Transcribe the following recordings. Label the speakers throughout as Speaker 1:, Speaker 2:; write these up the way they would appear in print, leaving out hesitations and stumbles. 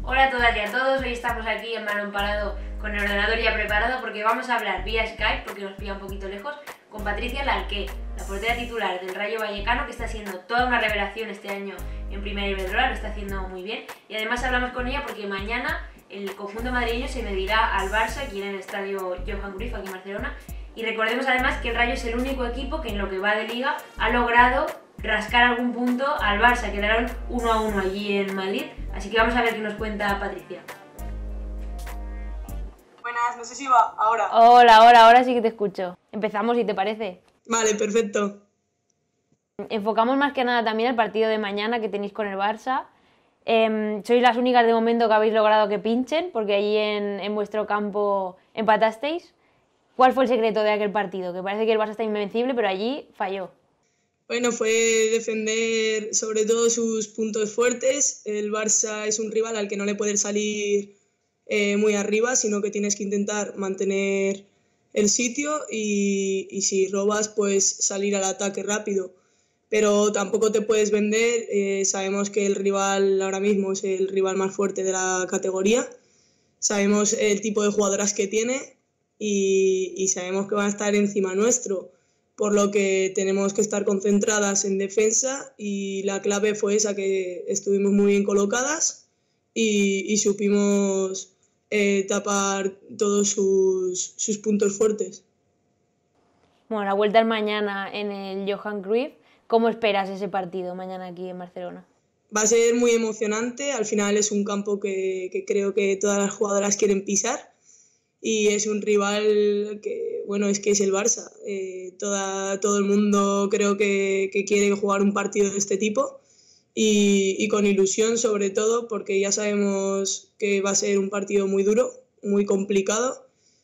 Speaker 1: Hola a todas y a todos, hoy estamos aquí en Balón Parado con el ordenador ya preparado porque vamos a hablar vía Skype, porque nos pilla un poquito lejos, con Patricia Larqué, la portera titular del Rayo Vallecano, que está haciendo toda una revelación este año en Primera Iberdrola, lo está haciendo muy bien. Y además hablamos con ella porque mañana el conjunto madrileño se medirá al Barça aquí en el estadio Johan Cruyff, aquí en Barcelona. Y recordemos además que el Rayo es el único equipo que en lo que va de Liga ha logrado rascar algún punto al Barça, quedaron 1-1 allí en Madrid, así que vamos a ver qué nos cuenta Patricia.
Speaker 2: Buenas, no sé si va ahora.
Speaker 1: Hola, ahora sí que te escucho. Empezamos, si te parece.
Speaker 2: Vale, perfecto.
Speaker 1: Enfocamos más que nada también el partido de mañana que tenéis con el Barça. Sois las únicas de momento que habéis logrado que pinchen, porque allí en vuestro campo empatasteis. ¿Cuál fue el secreto de aquel partido? Que parece que el Barça está invencible, pero allí falló.
Speaker 2: Bueno, fue defender sobre todo sus puntos fuertes. El Barça es un rival al que no le puedes salir muy arriba, sino que tienes que intentar mantener el sitio y si robas, pues salir al ataque rápido. Pero tampoco te puedes vender. Sabemos que el rival ahora mismo es el rival más fuerte de la categoría. Sabemos el tipo de jugadoras que tiene y sabemos que van a estar encima nuestro. Por lo que tenemos que estar concentradas en defensa y la clave fue esa, que estuvimos muy bien colocadas y supimos tapar todos sus puntos fuertes.
Speaker 1: Bueno, la vuelta es mañana en el Johan Cruyff. ¿Cómo esperas ese partido mañana aquí en Barcelona?
Speaker 2: Va a ser muy emocionante, al final es un campo que creo que todas las jugadoras quieren pisar. Y es un rival que, bueno, es que es el Barça. Todo el mundo creo que quiere jugar un partido de este tipo y con ilusión sobre todo, porque ya sabemos que va a ser un partido muy duro, muy complicado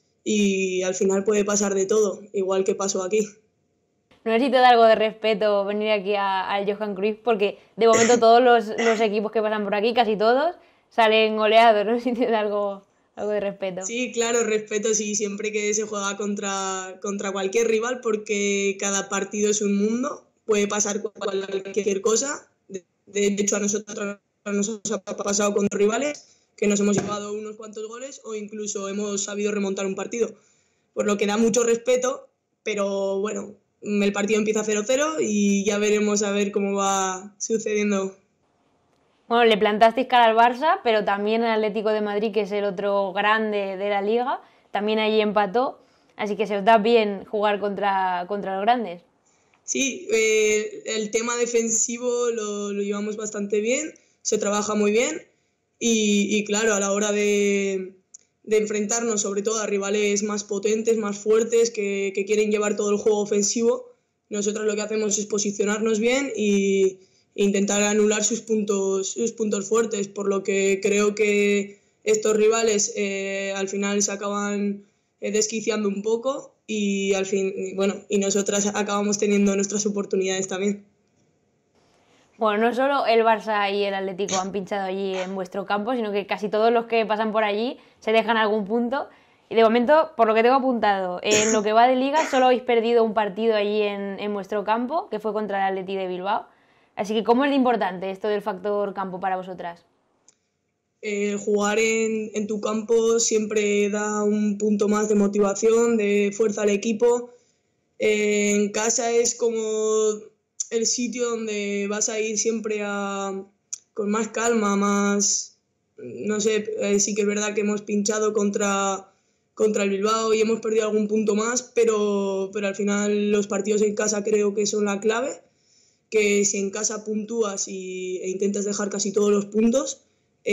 Speaker 2: y al final puede pasar de todo, igual que pasó aquí.
Speaker 1: No sé si te da algo de respeto venir aquí al Johan Cruyff, porque de momento todos los equipos que pasan por aquí, casi todos, salen goleados. No sé si te da algo de respeto.
Speaker 2: Sí, claro, respeto, sí, siempre que se juega contra cualquier rival, porque cada partido es un mundo, puede pasar cualquier cosa. De hecho, a nosotros nos ha pasado con rivales que nos hemos llevado unos cuantos goles o incluso hemos sabido remontar un partido. Por lo que da mucho respeto, pero bueno, el partido empieza 0-0 y ya veremos a ver cómo va sucediendo.
Speaker 1: Bueno, le plantasteis cara al Barça, pero también el Atlético de Madrid, que es el otro grande de la Liga, también allí empató, así que se os da bien jugar contra los grandes.
Speaker 2: Sí, el tema defensivo lo llevamos bastante bien, se trabaja muy bien y claro, a la hora de enfrentarnos sobre todo a rivales más potentes, más fuertes, que quieren llevar todo el juego ofensivo, nosotros lo que hacemos es posicionarnos bien e intentar anular sus puntos fuertes, por lo que creo que estos rivales al final se acaban desquiciando un poco y al fin, bueno, y nosotras acabamos teniendo nuestras oportunidades también.
Speaker 1: Bueno, no solo el Barça y el Atlético han pinchado allí en vuestro campo, sino que casi todos los que pasan por allí se dejan algún punto. Y de momento, por lo que tengo apuntado, en lo que va de Liga solo habéis perdido un partido allí en vuestro campo, que fue contra el Atleti de Bilbao. Así que, ¿cómo es de importante esto del factor campo para vosotras?
Speaker 2: Jugar en tu campo siempre da un punto más de motivación, de fuerza al equipo. En casa es como el sitio donde vas a ir siempre con más calma, más... No sé, sí que es verdad que hemos pinchado contra el Bilbao y hemos perdido algún punto más, pero al final los partidos en casa creo que son la clave, que si en casa puntúas e intentas dejar casi todos los puntos,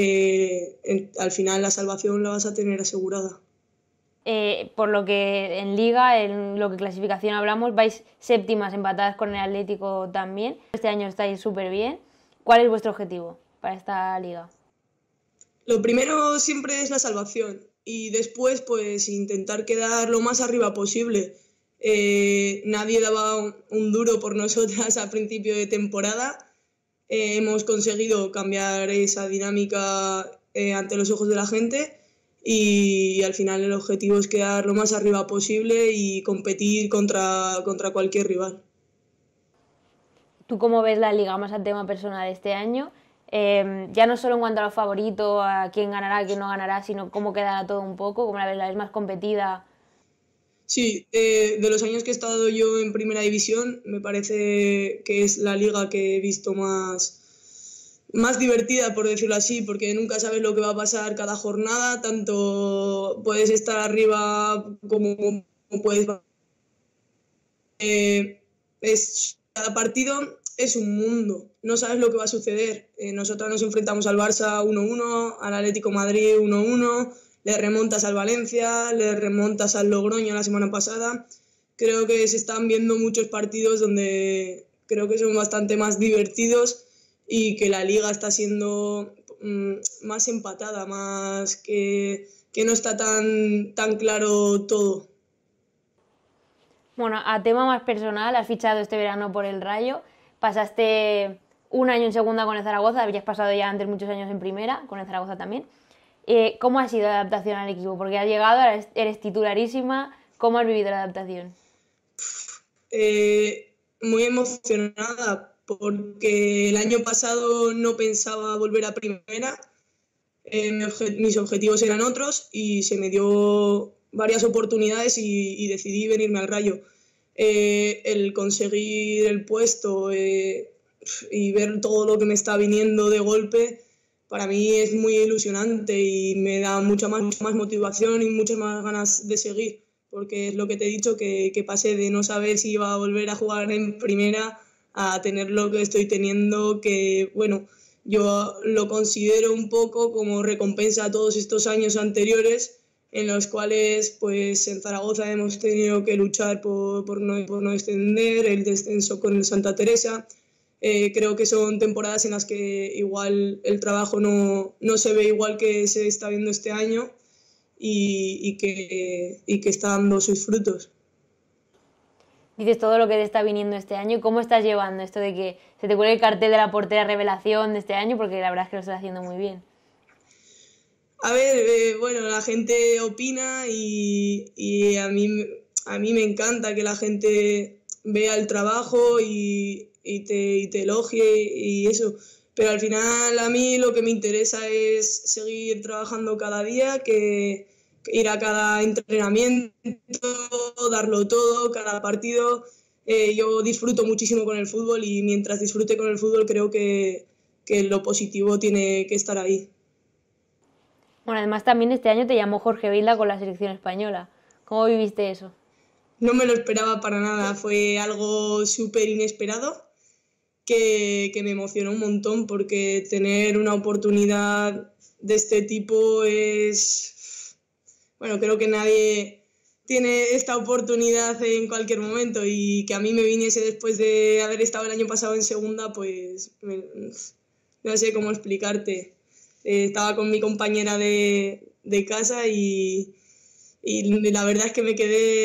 Speaker 2: al final la salvación la vas a tener asegurada.
Speaker 1: Por lo que en Liga, en lo que clasificación hablamos, vais séptimas empatadas con el Atlético también. Este año estáis súper bien. ¿Cuál es vuestro objetivo para esta Liga?
Speaker 2: Lo primero siempre es la salvación y después pues intentar quedar lo más arriba posible. Nadie daba un duro por nosotras a principio de temporada. Hemos conseguido cambiar esa dinámica ante los ojos de la gente y al final el objetivo es quedar lo más arriba posible y competir contra cualquier rival.
Speaker 1: ¿Tú cómo ves la Liga más a tema personal este año? Ya no solo en cuanto a los favoritos, a quién ganará, quién no ganará, sino cómo quedará todo un poco, como la ves más competida.
Speaker 2: Sí, de los años que he estado yo en Primera División, me parece que es la liga que he visto más divertida, por decirlo así, porque nunca sabes lo que va a pasar cada jornada, tanto puedes estar arriba como puedes... cada partido es un mundo, no sabes lo que va a suceder. Nosotros nos enfrentamos al Barça 1-1, al Atlético Madrid 1-1, le remontas al Valencia, le remontas al Logroño la semana pasada. Creo que se están viendo muchos partidos donde creo que son bastante más divertidos y que la liga está siendo más empatada, más que no está tan claro todo.
Speaker 1: Bueno, a tema más personal, has fichado este verano por el Rayo, pasaste un año en segunda con el Zaragoza, habías pasado ya antes muchos años en primera, con el Zaragoza también. ¿Cómo ha sido la adaptación al equipo? Porque has llegado, ahora eres titularísima, ¿cómo has vivido la adaptación?
Speaker 2: Muy emocionada, porque el año pasado no pensaba volver a primera, mis objetivos eran otros y se me dio varias oportunidades y decidí venirme al Rayo. El conseguir el puesto y ver todo lo que me está viniendo de golpe, para mí es muy ilusionante y me da mucha más motivación y muchas más ganas de seguir, porque es lo que te he dicho, que pasé de no saber si iba a volver a jugar en primera a tener lo que estoy teniendo, que bueno, yo lo considero un poco como recompensa a todos estos años anteriores en los cuales pues en Zaragoza hemos tenido que luchar por no descender, el descenso con el Santa Teresa. Creo que son temporadas en las que igual el trabajo no se ve igual que se está viendo este año y que está dando sus frutos.
Speaker 1: Dices todo lo que te está viniendo este año y cómo estás llevando esto de que se te cuelgue el cartel de la portera revelación de este año, porque la verdad es que lo estás haciendo muy bien.
Speaker 2: A ver, bueno, la gente opina y a mí me encanta que la gente vea el trabajo y te elogie y eso. Pero al final a mí lo que me interesa es seguir trabajando cada día, que ir a cada entrenamiento, darlo todo, cada partido. Yo disfruto muchísimo con el fútbol y mientras disfrute con el fútbol creo que lo positivo tiene que estar ahí.
Speaker 1: Bueno, además también este año te llamó Jorge Vilda con la selección española. ¿Cómo viviste eso?
Speaker 2: No me lo esperaba para nada, fue algo súper inesperado que me emocionó un montón, porque tener una oportunidad de este tipo es... Bueno, creo que nadie tiene esta oportunidad en cualquier momento, y que a mí me viniese después de haber estado el año pasado en segunda, pues no sé cómo explicarte. Estaba con mi compañera de casa y la verdad es que me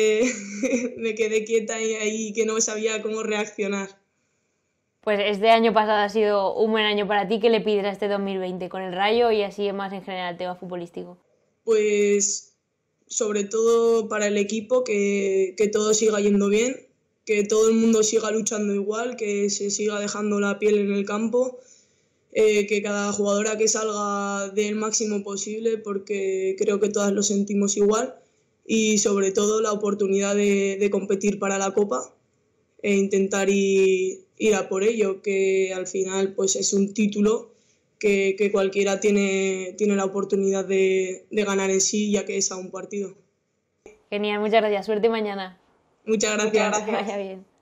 Speaker 2: quedé quieta y que no sabía cómo reaccionar.
Speaker 1: Pues este año pasado ha sido un buen año para ti. ¿Qué le pides a este 2020 con el Rayo y así más en general el tema futbolístico?
Speaker 2: Pues sobre todo para el equipo, que todo siga yendo bien, que todo el mundo siga luchando igual, que se siga dejando la piel en el campo, que cada jugadora que salga dé el máximo posible, porque creo que todas lo sentimos igual, y sobre todo la oportunidad de competir para la Copa e intentar ir a por ello, que al final pues es un título que cualquiera tiene la oportunidad de ganar en sí, ya que es a un partido.
Speaker 1: Genial, muchas gracias. Suerte mañana.
Speaker 2: Muchas gracias.
Speaker 1: Que vaya bien.